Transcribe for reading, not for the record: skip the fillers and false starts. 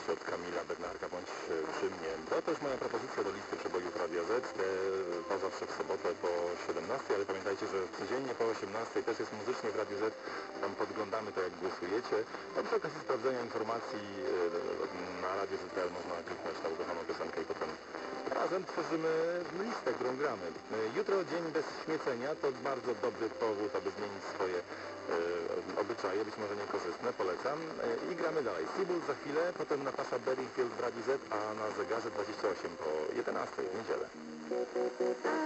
wiadomości od Kamila Bednarka bądź przy mnie. To też moja propozycja do listy przebojów Radia Z. To zawsze w sobotę po 17, ale pamiętajcie, że codziennie po 18 też jest muzycznie w Radiu Z. Tam podglądamy to, jak głosujecie. A przy okazji sprawdzenia informacji na Radiu Z.pl można kliknąć na ukochaną piosenkę i potem razem tworzymy listę, którą gramy. Jutro dzień bez śmiecenia to bardzo dobry powód, aby zmienić swoje obyczaje, być może niekorzystne, polecam. I gramy dalej. Seabull za chwilę, potem Natasza Bedingfield w Radiu Z, a na zegarze 28 po 11 w niedzielę.